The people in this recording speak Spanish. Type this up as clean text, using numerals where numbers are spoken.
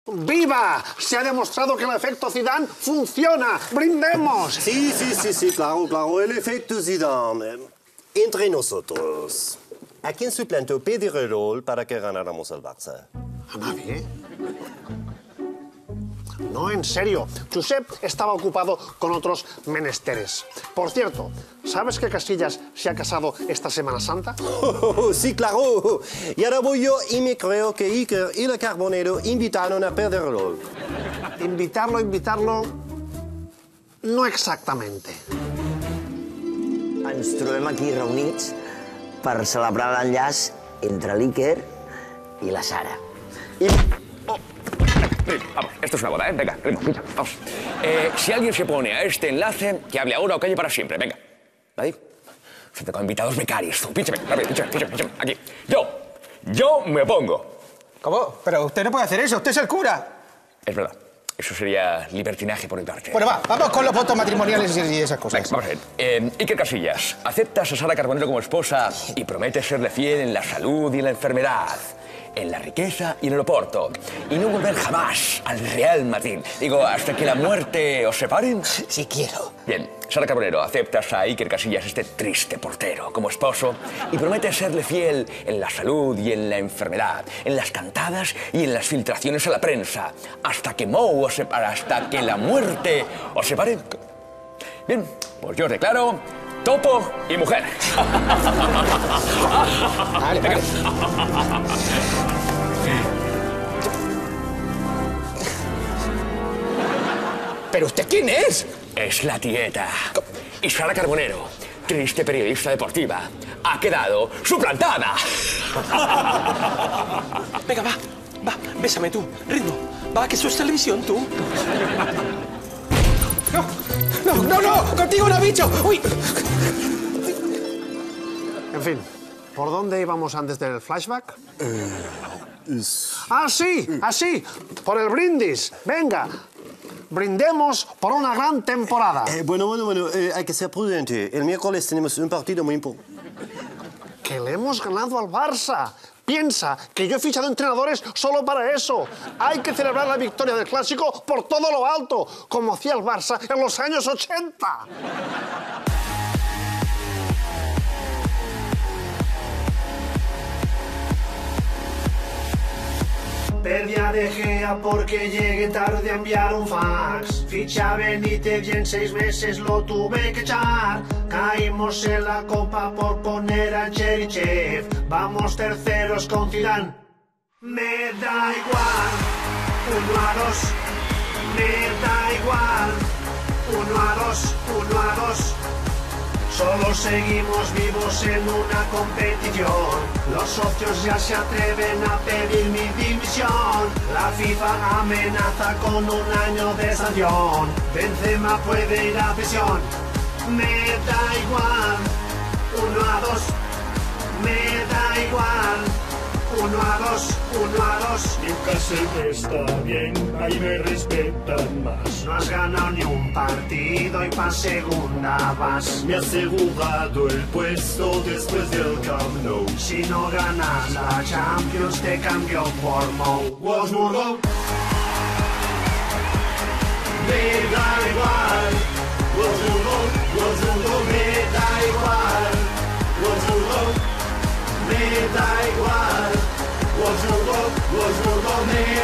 ¡Viva! Se ha demostrado que el efecto Zidane funciona. ¡Brindemos! Sí, claro, el efecto Zidane. Entre nosotros, ¿a quién suplantó Pedrerol para que ganáramos el Barça? ¿A nadie? No, en serio. Josep estaba ocupado con otros menesteres. Por cierto, ¿sabes que Casillas se ha casado esta Semana Santa? Sí, claro. Y ahora voy yo y me creo que Iker y el Carbonero invitaron a Pedrerol. Invitarlo... No exactamente. Ens trobem aquí reunits per celebrar l'enllaç entre l'Iker i la Sara. Vamos, esto es una boda, ¿eh? Venga, ritmo, pincha, vamos. Si alguien se pone a este enlace, que hable ahora o calle para siempre. Venga. ¿Nadie? Se tengo invitados becarios. Tú, pínchame, rápido, pínchame. Aquí. Yo me opongo. ¿Cómo? Pero usted no puede hacer eso, usted es el cura. Es verdad. Eso sería libertinaje por mi parte. Bueno, vamos con los votos matrimoniales y esas cosas. Venga, vamos a ver. Iker Casillas, ¿aceptas a Sara Carbonero como esposa y prometes serle fiel en la salud y en la enfermedad? En la riqueza y en el oporto. Y no volver jamás al Real Madrid. Digo, hasta que la muerte os separen. Sí quiero. Bien, Sara Carbonero, ¿aceptas a Iker Casillas, este triste portero, como esposo? Y prometes serle fiel en la salud y en la enfermedad, en las cantadas y en las filtraciones a la prensa, hasta que Mou os separe, hasta que la muerte os separe. Bien, pues yo os declaro topo y mujer. Vale. ¿Pero usted quién es? Es la tieta. Y Sara Carbonero, triste periodista deportiva, ha quedado suplantada. Venga, va, bésame tú, ritmo. Va, que eso es televisión, tú. No, contigo no, bicho. Uy. En fin, ¿por dónde íbamos antes del flashback? ¡Ah, sí! Por el brindis. Venga, brindemos por una gran temporada. Bueno, hay que ser prudente. El miércoles tenemos un partido muy importante. Que le hemos ganado al Barça. Piensa que yo he fichado entrenadores solo para eso. Hay que celebrar la victoria del Clásico por todo lo alto, como hacía el Barça en los años 80. Perdí a De Gea porque llegué tarde a enviar un fax. Ficha a Benítez y en 6 meses lo tuve que echar. Caímos en la Copa por poner a Cherichev. Vamos terceros con Zidane. Me da igual, 1-2. Me da igual, 1-2. Solo seguimos vivos en una competición. Los socios ya se atreven a pedir mi dimisión. La FIFA amenaza con un año de sanción. Benzema puede ir a prisión. Me da igual, 1-2. Me da igual, 1-2. Newcastle está bien, ahí me respetan más. No has ganado ni un partido y pa' segunda vas. Me ha asegurado el puesto después del Camp Nou. Si no ganas la Champions te cambio por Mou. Wolfsburgo. Me da igual, Wolfsburgo, me da igual, Wolfsburgo, me da igual, Wolfsburgo, me